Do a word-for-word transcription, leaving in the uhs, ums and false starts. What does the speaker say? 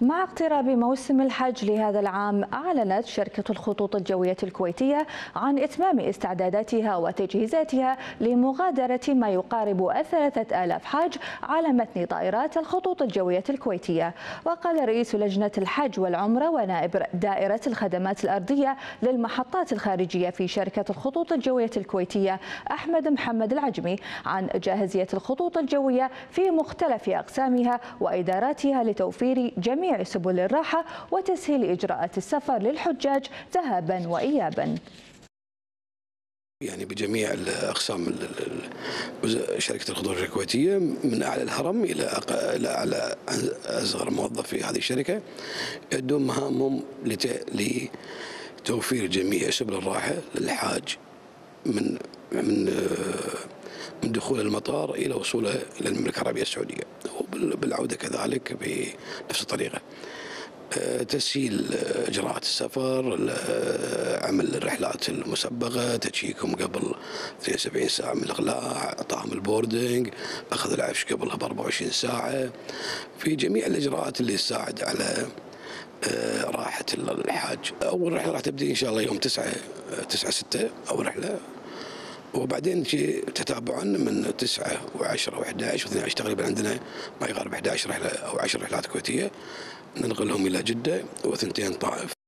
مع اقتراب موسم الحج لهذا العام، أعلنت شركة الخطوط الجوية الكويتية عن إتمام استعداداتها وتجهيزاتها لمغادرة ما يقارب ثلاثة آلاف حاج على متن طائرات الخطوط الجوية الكويتية. وقال رئيس لجنة الحج والعمرة ونائب دائرة الخدمات الأرضية للمحطات الخارجية في شركة الخطوط الجوية الكويتية أحمد محمد العجمي عن جاهزية الخطوط الجوية في مختلف أقسامها وإداراتها لتوفير جميع سبل الراحة وتسهيل إجراءات السفر للحجاج ذهابا وإيابا. يعني بجميع الاقسام شركه الخطوط الكويتيه من اعلى الهرم الى الى اعلى اصغر موظف في هذه الشركه يؤدون مهامهم لتوفير جميع سبل الراحه للحاج من من من دخول المطار الى وصوله الى المملكه العربيه السعوديه، وبالعوده كذلك بنفس الطريقه. تسهيل اجراءات السفر، عمل الرحلات المسبقه، تشيكهم قبل اثنتين وسبعين ساعه من الاقلاع، اعطائهم البوردنج، اخذ العفش قبلها ب أربعة وعشرين ساعه، في جميع الاجراءات اللي تساعد على راحه الحاج. اول رحله راح تبدي ان شاء الله يوم تسعة تسعة ستة اول رحله، وبعدين تتابعا من تسعة وعشرة وأحد عشر واثني عشر تقريبا عندنا ما يقارب أحد عشر رحله او عشر رحلات كويتيه ننقلهم الى جده وثنتين طائف.